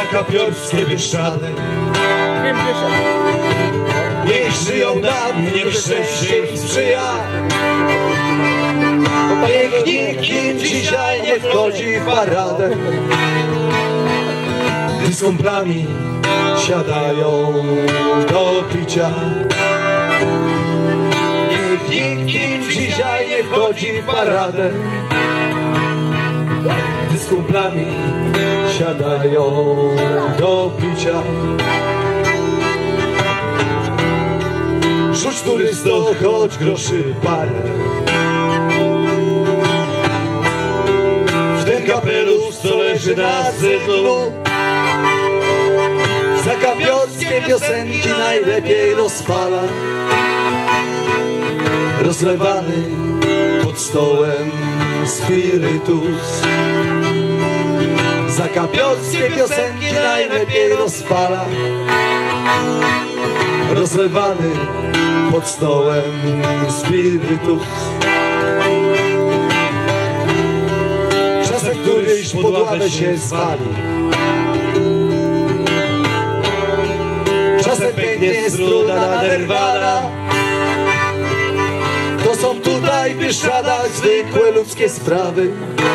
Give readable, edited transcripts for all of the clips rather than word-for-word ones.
zakapiorskie Bieszczady. Niech żyją nam, niech szczęście im sprzyja. Niech nikt im dzisiaj nie wchodzi w paradę, gdy z kumplami siadają do picia. Niech nikt im dzisiaj nie wchodzi w paradę, gdy z kumplami siadają do picia. Rzuć turysto, choć groszy parę w ten kapelusz, co leży na zydlu. Zakapiorskie piosenki najlepiej rozpala, rozlewany pod stołem spirytus. Zakapiorskie piosenki najlepiej rozpala, rozlewany pod stołem spirytus. Czasem któryś pod ławę się zwali, czasem pęknie struna naderwana. To są tutaj w Bieszczadach zwykłe ludzkie sprawy,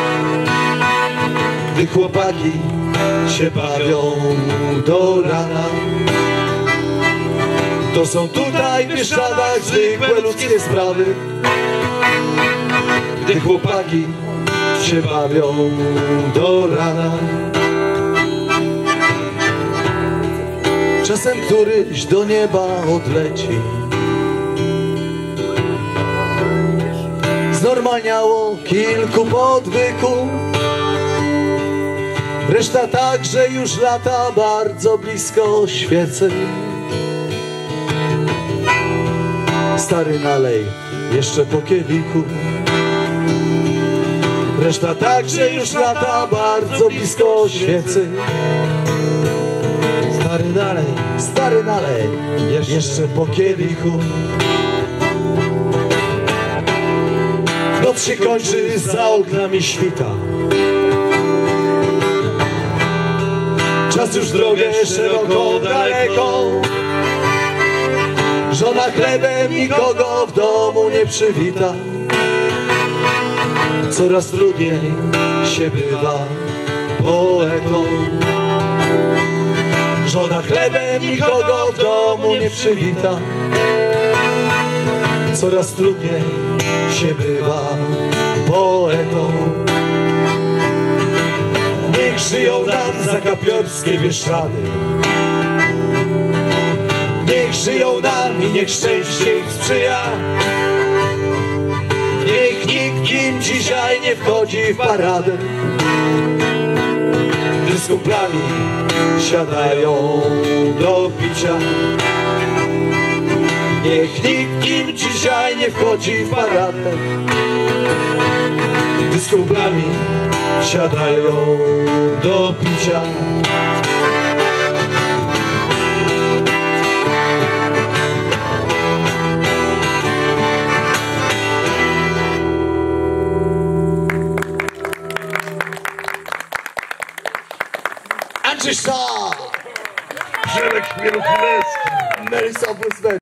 gdy chłopaki się bawią do rana. To są tutaj w Bieszczadach zwykłe ludzkie sprawy, gdy chłopaki się bawią do rana. Czasem któryś do nieba odleci, znormalniało kilku podwyku. Reszta także już lata bardzo blisko świecy. Stary, nalej jeszcze po kielichu. Reszta także już lata bardzo blisko świecy. Stary, nalej jeszcze po kielichu. Noc się kończy, za oknami świta. Czas już drogę szeroko, daleko. Żona chlebem nikogo w domu nie przywita. Coraz trudniej się bywa poetą. Żona chlebem nikogo w domu nie przywita. Coraz trudniej się bywa poetą. Niech żyją nam zakapiorskie Bieszczady. Niech żyją nam i niech szczęście im sprzyja. Niech nikt im dzisiaj nie wchodzi w paradę, gdy z kumplami siadają do picia. Niech nikt im dzisiaj nie wchodzi w paradę, gdy z kumplami siadają do picia.